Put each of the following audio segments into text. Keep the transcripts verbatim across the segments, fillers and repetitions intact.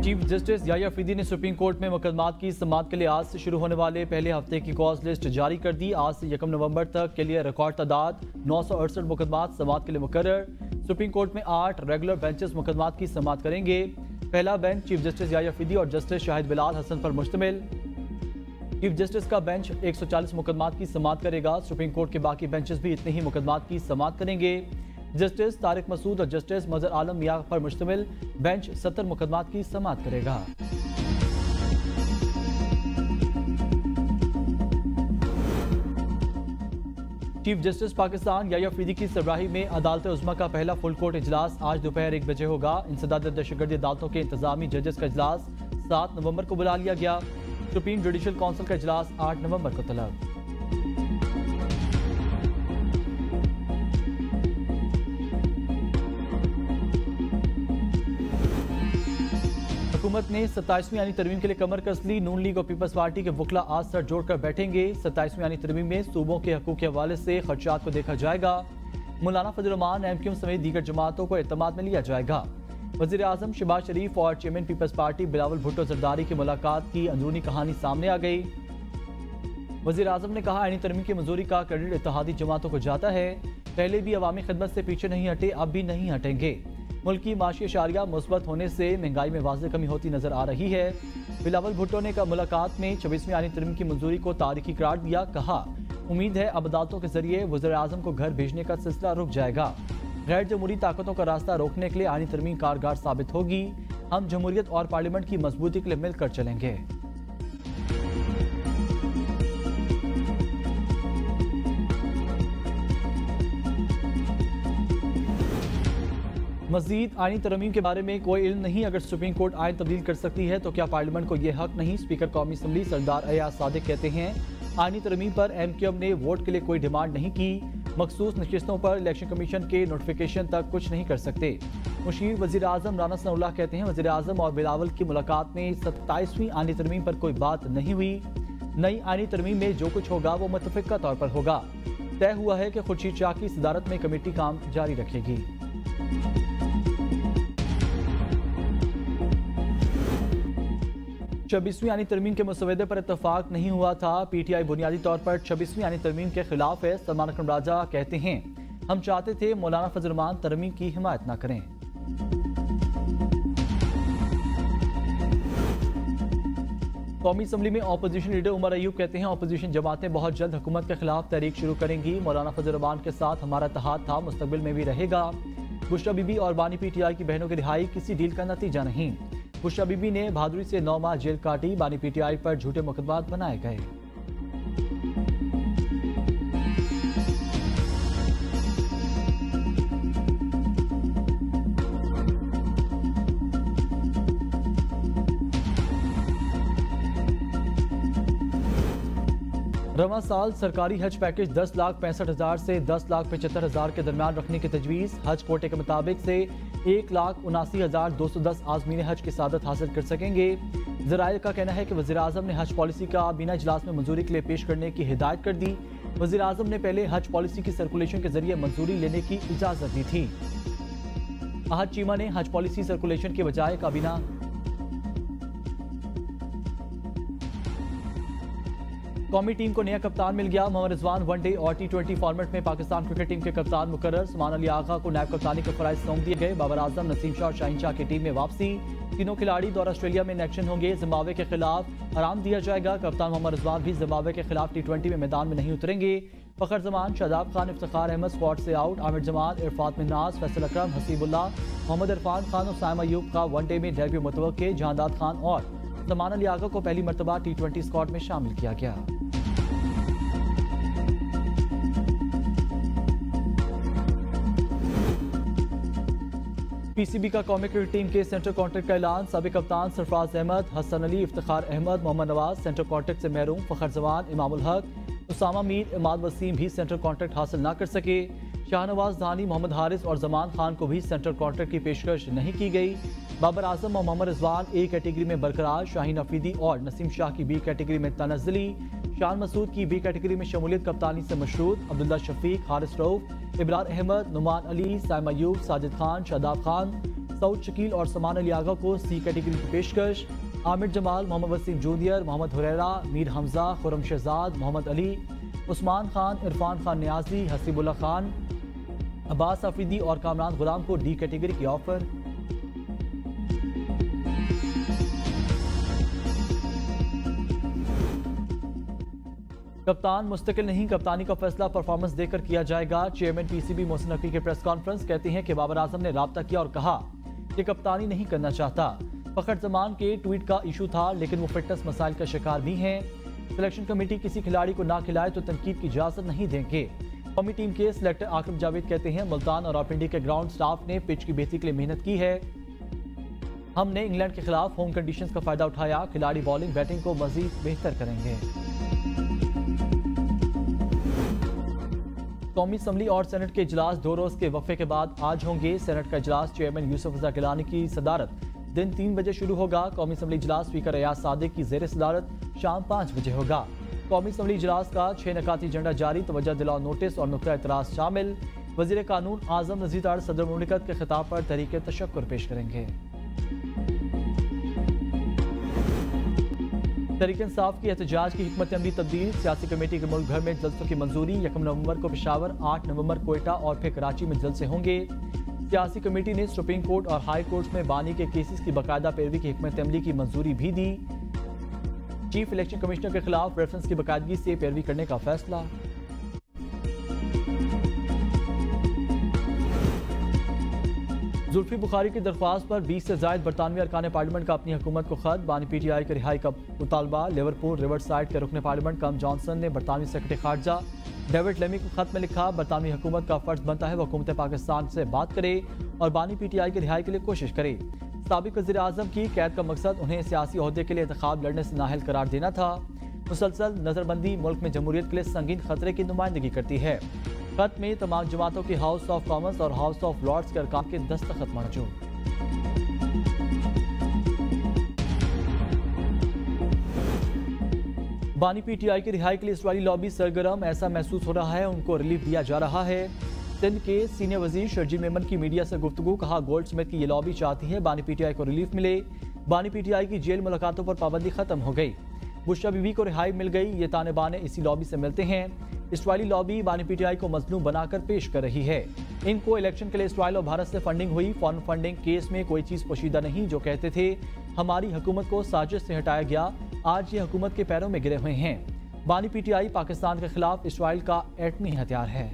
Chief justice Yahya Faridi ने supreme court में मुकदमात की समाअत के लिए आज से शुरू होने वाले पहले हफ्ते की कॉज लिस्ट जारी कर दी। आज से यकम नवंबर तक के लिए रिकॉर्ड तादाद नौ सौ अड़सठ मुकदमात समाअत के लिए मुकर्रर। सुप्रीम कोर्ट में आठ रेगुलर बेंचेस मुकदमात की समाअत करेंगे। पहला bench chief justice Yahya Faridi और जस्टिस शाहिद बिलाल हसन पर मुश्तमिल। चीफ जस्टिस का बेंच एक सौ चालीस मुकदमात की समाअत करेगा। सुप्रीम कोर्ट के बाकी बेंचेस भी इतने ही मुकदमात की समाअत करेंगे। जस्टिस तारिक मसूद और जस्टिस मजहर आलम मियां पर मुश्तमिल बेंच सत्तर मुकदमात की समाअत करेगा। चीफ जस्टिस पाकिस्तान याह्या फरीदी की सरबराही में अदालत उज़्मा का पहला फुल कोर्ट इजलास आज दोपहर एक बजे होगा। इंसदाद दहशतगर्दी अदालतों के इंतजामी जजेस का इजलास सात नवंबर को बुला लिया गया। सुप्रीम जुडिशल काउंसिल का इजलास आठ नवंबर को तलब। हुकूमत ने सत्ताईसवीं यानी तरमीम के लिए कमर कस ली। नून लीग और पीपल्स पार्टी के वकला आज सर जोड़कर बैठेंगे। सत्ताईसवीं यानी तरमीम में सूबों के हकूक के हवाले से खर्चात को देखा जाएगा। Maulana Fazl Rehman M Q M समेत दीगर जमातों को एतमाद में लिया जाएगा। वज़ीर आज़म शहबाज शरीफ और चेयरमैन पीपल्स पार्टी बिलावल भुट्टो जरदारी की मुलाकात की अंदरूनी कहानी सामने आ गई। वज़ीर आज़म ने कहा आईनी तरमीम की मंजूरी का क्रेडिट इत्तेहादी जमातों को जाता है। पहले भी अवामी खिदमत से पीछे नहीं हटे, अब भी नहीं हटेंगे। मुल्की माशी अशारिया मुस्बत होने से महंगाई में वाज़ेह कमी होती नजर आ रही है। बिलावल भुट्टो ने मुलाकात में छब्बीसवीं आईनी तरमीम की मंजूरी को तारीखी करार दिया। कहा उम्मीद है अब अदालतों के जरिए वज़ीर आज़म को घर भेजने का सिलसिला रुक जाएगा। गैर जमहूरी ताकतों का रास्ता रोकने के लिए आईनी तरमीम कारगर साबित होगी। हम जमहूरियत और पार्लियामेंट की मजबूती के लिए मिलकर चलेंगे। मजीद आईनी तरमीम के बारे में कोई इल्म नहीं। अगर सुप्रीम कोर्ट आइन तब्दील कर सकती है तो क्या पार्लियामेंट को यह हक नहीं? स्पीकर कौमी असम्बली सरदार अयाज सादिक कहते हैं आईनी तरमीम पर एम क्यू एम ने वोट के लिए कोई डिमांड नहीं की। मखसूस नशिस्तों पर इलेक्शन कमीशन के नोटिफिकेशन तक कुछ नहीं कर सकते। मुशीर वज़ीर आज़म राना सनाउल्लाह कहते हैं वज़ीर आज़म और बिलावल की मुलाकात में सत्ताईसवीं आईनी तरमीम पर कोई बात नहीं हुई। नई आईनी तरमीम में जो कुछ होगा वो मुतफ़िक़ा तौर पर होगा। तय हुआ है कि खुर्शीद शाह की सदारत में कमेटी काम जारी रखेगी। छब्बीसवीं यानी तरमीम के मसवदे पर इत्तफाक नहीं हुआ था। पी टी आई बुनियादी तौर पर छब्बीसवीं यानी तरमीम के खिलाफ है। सलमान अकरम राजा कहते हैं हम चाहते थे मौलाना फजल रहमान तरमीम की हिमायत न करें। कौमी असम्बली में अपोजिशन लीडर उमर अयूब कहते हैं अपोजिशन जमातें बहुत जल्द हुकूमत के खिलाफ तहरीक शुरू करेंगी। मौलाना फजल रहमान के साथ हमारा इत्तेहाद था, मुस्तकबिल में भी रहेगा। बुशरा बीबी और बानी पी टी आई की बहनों की रिहाई किसी डील का नतीजा नहीं। बुशरा बीबी ने बहादुरी से नौ माह जेल काटी। बानी पी टी आई पर झूठे मुकदमात बनाए गए। रवां साल सरकारी हज पैकेज दस लाख पैंसठ हजार से दस लाख पचहत्तर हजार के दरमियान रखने की तजवीज़। हज कोटे के मुताबिक से एक लाख उनासी हजार दो सौ दस आज़मीन हज की सादत हासिल कर सकेंगे। ज़राए का कहना है कि वज़ीर आज़म ने हज पॉलिसी का बिना इजलास में मंजूरी के लिए पेश करने की हिदायत कर दी। वज़ीर आज़म ने पहले हज पॉलिसी की सर्कुलेशन के जरिए मंजूरी लेने की इजाज़त दी थी। अहद चीमा ने हज पॉलिसी सर्कुलेशन के बजाय काबीना कौमी टीम को नया कप्तान मिल गया। मोहम्मद रिजवान वनडे और टी ट्वेंटी फॉर्मेट में पाकिस्तान क्रिकेट टीम के कप्तान मुकर्रर। सलमान अली आगा को नायब कप्तानी के फराइज सौंप दिए गए। बाबर आजम, नसीम शाह और शाहीन शाह की टीम में वापसी। तीनों खिलाड़ी दौरा ऑस्ट्रेलिया में इन एक्शन होंगे। जिम्बाब्वे के खिलाफ आराम दिया जाएगा। कप्तान मोहम्मद रिजवान भी जिम्बाब्वे के खिलाफ टी ट्वेंटी में मैदान में नहीं उतरेंगे। फखर जमान, शादाब खान, इफ्तिखार अहमद स्क्वाड से आउट। आमिर जमान, इरफात मिन्नाज, फैसल अकरम, हसीबुल्लाह, मोहम्मद इरफान खान और साइम अयूब का वनडे में डेब्यू मुतवक्के। जहांदाद खान और सलमान अली आगा को पहली मरतबा टी ट्वेंटी स्क्वाड में शामिल किया गया। पीसीबी का कौमी क्रिकेट टीम के सेंट्रल कॉन्ट्रैक्ट का ऐलान। साबिक कप्तान सरफराज अहमद, हसन अली, इफ्तिखार अहमद, मोहम्मद नवाज सेंट्रल कॉन्ट्रैक्ट से महरूम। फखर जमान, इमामुल हक, उसामा मीर, इमाद वसीम भी सेंट्रल कॉन्ट्रैक्ट हासिल न कर सके। शाहनवाज धानी, मोहम्मद हारिस और जमान खान को भी सेंट्रल कॉन्ट्रैक्ट की पेशकश नहीं की गई। बाबर आजम और मोहम्मद रिजवान ए कैटेगरी में बरकरार। शाहीन अफरीदी और नसीम शाह की बी कैटेगरी में तनज़्ज़ुली। शान मसूद की बी कैटेगरी में शमूलियत कप्तानी से मशरूत। अब्दुल्ला शफीक, हारिस रऊफ, इब्रार अहमद, नुमान अली, साइम अयूब, साजिद खान, शादाब खान, सऊद शकील और समान अली आगा को सी कैटेगरी की पेशकश। आमिर जमाल, मोहम्मद वसीम जूनियर, मोहम्मद हुरैरा, मीर हमजा, खुरम शहजाद, मोहम्मद अली, उस्मान खान, इरफान खान न्याजी, हसीबुल्ला खान, अब्बास आफरीदी और कामरान गुलाम को डी कैटेगरी की ऑफर। कप्तान मुस्तकिल नहीं, कप्तानी का फैसला परफॉर्मेंस देकर किया जाएगा। चेयरमैन पीसीबी मोहसिन नकवी के प्रेस कॉन्फ्रेंस कहते हैं कि बाबर आजम ने राब्ता किया और कहा कि कप्तानी नहीं करना चाहता। फखर जमान के ट्वीट का इशू था, लेकिन वो फिटनेस मसाइल का शिकार भी हैं। सिलेक्शन कमेटी किसी खिलाड़ी को ना खिलाए तो तनकीद की इजाजत नहीं देंगे। कौमी टीम के सिलेक्टर आकरम जावेद कहते हैं मुल्तान और रावलपिंडी के ग्राउंड स्टाफ ने पिच की बेहतरी के लिए मेहनत की है। हमने इंग्लैंड के खिलाफ होम कंडीशंस का फायदा उठाया। खिलाड़ी बॉलिंग बैटिंग को मजीद बेहतर करेंगे। कौमी असम्बली और सेनेट के इजलास दो रोज के वक्फे के बाद आज होंगे। सेनेट का इजलास चेयरमैन यूसुफ रजा गिलानी की सदारत दिन तीन बजे शुरू होगा। कौमी असम्बली इजलास स्पीकर अयाज सादिक की जेर सदारत शाम पाँच बजे होगा। कौमी असम्बली इजलास का छह नकाती एजेंडा जारी, तवज्जो दिलाओ नोटिस और नुक्ता एतराज शामिल। वजीर कानून आजम नजीर तार सदर मुमलिकत के खिताब पर तहरीक तशक्कुर पेश करेंगे। तहरीक इंसाफ की एहतजाज की हिकमत अमली तब्दील। सियासी कमेटी के मुल्क भर में जलसों की मंजूरी। यकम नवंबर को पेशावर, आठ नवंबर कोयटा और फिर कराची में जलसे होंगे। सियासी कमेटी ने सुप्रीम कोर्ट और हाई कोर्ट में बानी के केसेस की बाकायदा पैरवी की हिकमत अमली की मंजूरी भी दी। चीफ इलेक्शन कमिश्नर के खिलाफ रेफरेंस की बाकायदगी से पैरवी करने का फैसला। जुल्फी बुखारी की दरख्वास्त पर बीस से जायद बरतानवी अरकान पार्लियामेंट का अपनी हुकूमत को खत। बानी पी टी आई के रिहाई का मुतालबा। लिवरपूल रिवर साइड के रुकन पार्लियामेंट कम जॉनसन ने बरतानवी सेक्रेटरी खारजा डेविड लेमी को खत में लिखा, बरतानवी हुकूमत का फर्ज बनता है वह हुकूमत पाकिस्तान से बात करे और बानी पी टी आई की रिहाई के लिए कोशिश करे। साबिक वज़ीर आज़म की कैद का मकसद उन्हें सियासी ओहदे के लिए इंतखाब लड़ने से नाअहल करार देना था। मुसलसल नजरबंदी मुल्क में जमहूरियत के लिए संगीन खतरे की नुमाइंदगी करती है। खत में तमाम जमातों के हाउस ऑफ कॉमन्स और हाउस ऑफ लॉर्ड्स के अरकान के दस्तखत मौजूद। बानी पीटीआई की रिहाई के लिए इसराइली लॉबी सरगर्म, ऐसा महसूस हो रहा है उनको रिलीफ दिया जा रहा है। सिंध के सीनियर वजीर शर्जील मेमन की मीडिया से गुफ्तगू, कहा गोल्ड स्मिथ की ये लॉबी चाहती है बानी पीटीआई को रिलीफ मिले। बानी पीटीआई की जेल मुलाकातों पर पाबंदी खत्म हो गई। बुशरा बीवी को रिहाई मिल गई। ये ताने बाने इसी लॉबी से मिलते हैं। इसराइली लॉबी बानी पीटीआई को मजलूम बनाकर पेश कर रही है। इनको इलेक्शन के लिए इसराइल और भारत से फंडिंग हुई। फॉरेन फंडिंग केस में कोई चीज पोशीदा नहीं। जो कहते थे हमारी हुकूमत को साजिश से हटाया गया, आज ये हुकूमत के पैरों में गिरे हुए हैं। बानी पीटीआई पाकिस्तान के खिलाफ इसराइल का एटमी हथियार है।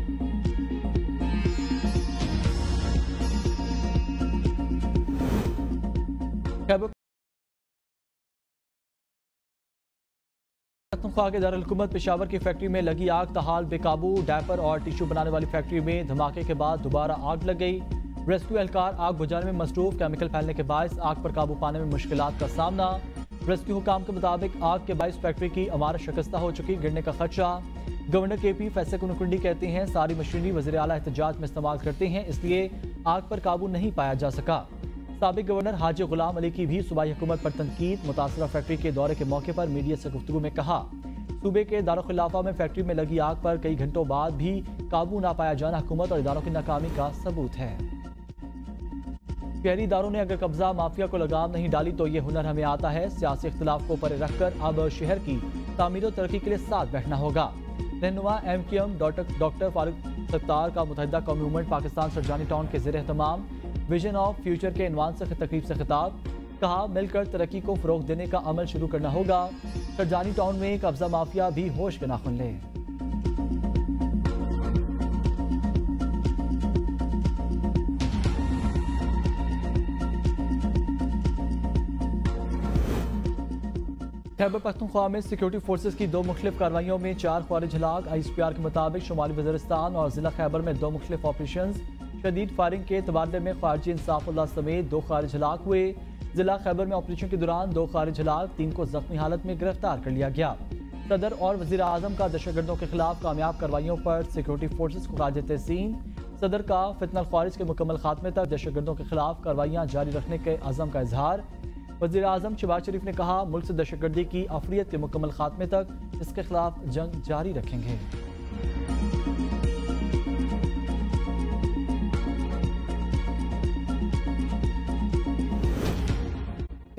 पख्तूनख्वा के दारुल-हुकूमत पेशावर की फैक्ट्री में लगी आग तहाल बेकाबू। डायपर और टिश्यू बनाने वाली फैक्ट्री में धमाके के बाद दोबारा आग लग गई। रेस्क्यू एहलकार आग बुझाने में मसरूफ। केमिकल फैलने के बायस आग पर काबू पाने में मुश्किलात का सामना। रेस्क्यू हुकाम के मुताबिक आग के बायस फैक्ट्री की इमारत शिकस्ता हो चुकी, गिरने का खदशा। गवर्नर के पी फैसल कुनकुंडी कहते हैं सारी मशीनरी वज़ीर आला एहतजाज में इस्तेमाल करते हैं, इसलिए आग पर काबू नहीं पाया जा सका। साबिक गवर्नर हाजी गुलाम अली की भी सूबाई हुकूमत पर तनकीद। मुतासरा फैक्ट्री के दौरे के मौके पर मीडिया से गुफ्तगू में कहा, सूबे के दारुल-खिलाफा में फैक्ट्री में लगी आग पर कई घंटों बाद भी काबू ना पाया जाना हुकूमत और इदारों की नाकामी का सबूत है। शहरी इदारों ने अगर कब्जा माफिया को लगाम नहीं डाली तो ये हुनर हमें आता है। सियासी इख्तिलाफ को परे रखकर अब शहर की तामीर और तरक्की के लिए साथ बैठना होगा। रहनुमा M Q M doctor Farooq Sattar का मुतहदा कौमी मूवमेंट पाकिस्तान सरजानी टाउन के ज़ेर एहतमाम विजन ऑफ फ्यूचर के इनवान से तकरीब से खिताब, कहा मिलकर तरक्की को फ़रोग देने का अमल शुरू करना होगा। सरजानी टाउन में कब्जा माफिया भी होश के नाखुन ले। खैबर पख्तूनख्वा में सिक्योरिटी फोर्सेज की दो मुख्तलिफ कार्रवाइयों में चार ख्वारिज हलाक। आई एस पी आर के मुताबिक शुमाली वज़ीरिस्तान और जिला खैबर में दो मुख्तलिफ ऑपरेशन शदीद फायरिंग के तबादले में खारजी इंसाफुल्लाह समेत दो खारिज हलाक हुए। जिला खैबर में ऑपरेशन के दौरान दो खारिज हलाक, तीन को जख्मी हालत में गिरफ्तार कर लिया गया। सदर और वज़ीर आज़म का दहशतगर्दों के खिलाफ कामयाब कार्रवाइयों पर सिक्योरिटी फोर्सेज को खारिज तहसीन। सदर का फितना ख्वारिज के मुकम्मल खात्मे तक दहशतगर्दों के खिलाफ कार्रवाइयाँ जारी रखने के अज़म का इजहार। वज़ीर आज़म शहबाज शरीफ ने कहा मुल्क से दहशतगर्दी की अफरियत के मुकम्मल खात्मे तक इसके खिलाफ जंग जारी रखेंगे।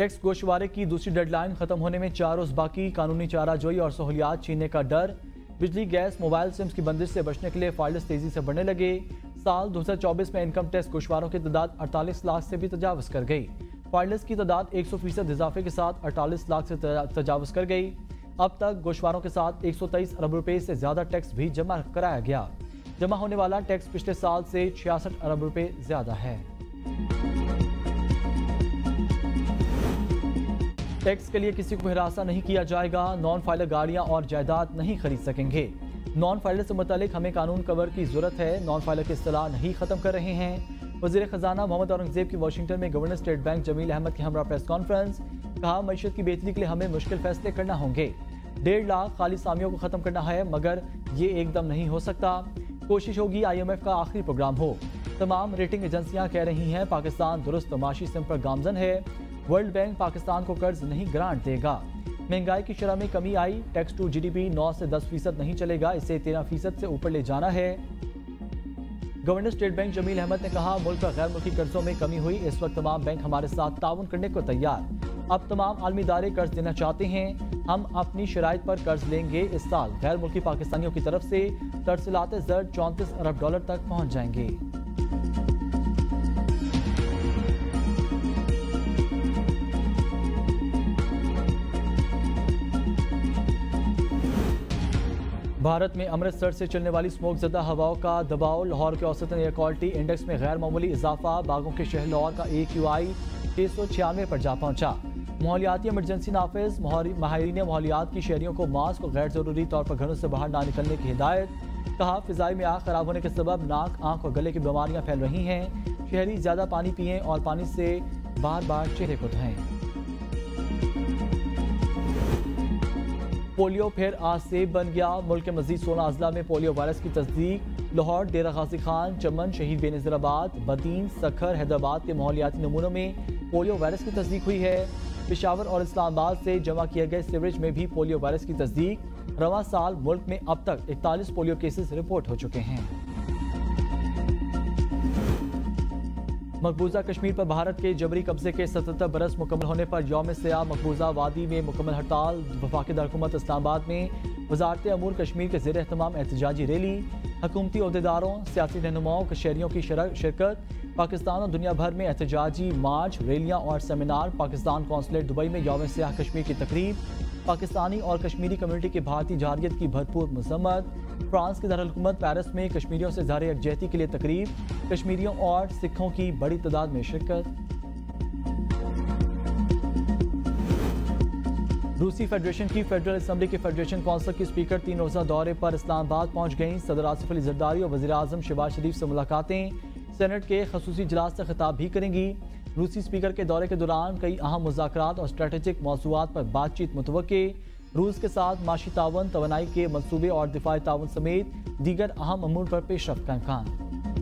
टैक्स गोशवारे की दूसरी डेडलाइन खत्म होने में चार रोज बाकी, कानूनी चाराजोई और सहूलियात छीनने का डर। बिजली, गैस, मोबाइल सिम्स की बंदिश से बचने के लिए फाइल्स तेजी से बढ़ने लगे। साल दो हज़ार चौबीस में इनकम टैक्स गोशवारों की तादाद अड़तालीस लाख से भी तजावज कर गई। फाइल्स की तादाद एक सौ फीसद इजाफे के साथ अड़तालीस लाख से तजावज कर गई। अब तक गोशवारों के साथ एक सौ तेईस अरब रुपए से ज्यादा टैक्स भी जमा कराया गया। जमा होने वाला टैक्स पिछले साल से छियासठ अरब रुपए ज्यादा है। टैक्स के लिए किसी को हिरासा नहीं किया जाएगा। नॉन फाइलर गाड़ियां और जायदाद नहीं खरीद सकेंगे। नॉन फाइलर से मुतालिक हमें कानून कवर की जरूरत है। नॉन फाइलर की इस्तिलाह नहीं खत्म कर रहे हैं। वजीर खजाना मोहम्मद औरंगजेब की वाशिंगटन में governor State Bank Jameel Ahmed की हमरा प्रेस कॉन्फ्रेंस। कहा, मईशत की बेहतरी के लिए हमें मुश्किल फैसले करना होंगे। डेढ़ लाख खाली सामियों को खत्म करना है, मगर ये एकदम नहीं हो सकता। कोशिश होगी आई एम एफ का आखिरी प्रोग्राम हो। तमाम रेटिंग एजेंसियां कह रही हैं पाकिस्तान दुरुस्त माशी सिम पर गामजन है। वर्ल्ड बैंक पाकिस्तान को कर्ज नहीं ग्रांट देगा। महंगाई की शरह में कमी आई। टैक्स टू जीडीपी नौ से दस फीसद नहीं चलेगा, इसे तेरह फीसद से ऊपर ले जाना है। Governor State Bank Jameel Ahmed ने कहा, मुल्क पर गैर मुल्की कर्जों में कमी हुई। इस वक्त तमाम बैंक हमारे साथ ताउन करने को तैयार। अब तमाम आलमी इदारे कर्ज देना चाहते हैं। हम अपनी शराइत पर कर्ज लेंगे। इस साल गैर मुल्की पाकिस्तानियों की तरफ से तरसीलात ज़र चौंतीस अरब डॉलर तक पहुँच जाएंगे। भारत में अमृतसर से चलने वाली स्मोक ज़दा हवाओं का दबाव। लाहौर के औसतन एयर क्वालिटी इंडेक्स में गैर मामूली इजाफा। बागों के शहर लाहौर का ए क्यू आई छः सौ छियानवे पर जा पहुंचा। माहौलियाती इमरजेंसी नाफिज। माहिरीन माहौलियात की शहरियों को मास्क और गैर जरूरी तौर पर घरों से बाहर ना निकलने की हिदायत। कहा, फिजाई में आग खराब होने के सबब नाक, आंख और गले की बीमारियां फैल रही हैं। शहरी ज्यादा पानी पिएं और पानी से बार बार चेहरे को धोएं। पोलियो फिर आज से बन गया। मुल्क के मजीद सोलह अजला में पोलियो वायरस की तस्दीक। लाहौर, डेरा गाजी खान, चमन, शहीद बेनज़ीराबाद, बदीन, सखर, हैदराबाद के माहौलियाती नमूनों में पोलियो वायरस की तस्दीक हुई है। पेशावर और इस्लामाबाद से जमा किए गए सीवरेज में भी पोलियो वायरस की तस्दीक। रवां साल मुल्क में अब तक इकतालीस पोलियो केसेस रिपोर्ट हो चुके हैं। मकबूजा कश्मीर पर भारत के जबरी कब्जे के सतहत्तर बरस मुकम्मल होने पर यौम सियाह मकबूजा वादी में मुकम्मल हड़ताल। वफाकी दारकूमत इस्लामाबाद में वजारत अमूर कश्मीर के ज़ेर एहतमाम एहतजाजी रैली। हुकूमती अहदेदारों, सियासी रहनुमाओं के शहरियों की शिरकत। पाकिस्तान और दुनिया भर में एहतजाजी मार्च, रैलियाँ और सेमिनार। पाकिस्तान कौंसलेट दुबई में यौम सियाह कश्मीर की तकरीब। पाकिस्तानी और कश्मीरी कम्युनिटी के भारतीय जारियत की भरपूर मजम्मत। फ्रांस की दारुलहुकूमत पेरिस में कश्मीरियों से ज़ाहिर यकजहती के लिए तकरीब। कश्मीरियों और सिखों की बड़ी तादाद में शिरकत। रूसी फेडरेशन की फेडरल असम्बली के फेडरेशन कौंसिल की स्पीकर तीन रोज़ा दौरे पर इस्लामाबाद पहुंच गईं। सदर आसिफ अली जरदारी और वज़ीर आज़म शहबाज शरीफ से मुलाकातें। सेनेट के खसूसी इजलास से खिताब भी करेंगी। रूसी स्पीकर के दौरे के दौरान कई अहम मुज़ाकरात और स्ट्रेटेजिक मौज़ूआत पर बातचीत मुतवक्के। रूस के साथ माशी तावन, तवानाई के मनसूबे और दिफाई तावन समेत दीगर अहम अमूर पर पेशरफ्त का इम्कान।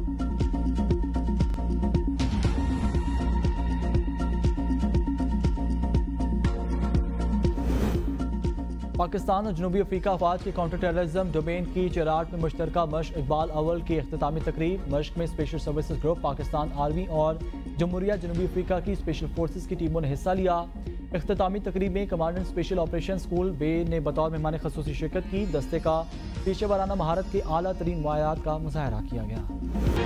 पाकिस्तान और जनूबी अफ्रीका अफवाज की काउंटर टेररिज्म डोमेन की चराट में मुश्तरका मश्क इकबाल अव्वल की अख्तामी तकरीब। मश्क में special services group, Pakistan army और जमहूरिया जनूबी अफ्रीका की स्पेशल फोर्सेज की टीमों ने हिस्सा लिया। अख्तामी तकरीब में कमांडेंट स्पेशल ऑपरेशन स्कूल बे ने बतौर मेहमान खसूसी शिरकत की। दस्ते का पेशेवराना महारत के आला तरीन मायात का मुजाहरा किया गया।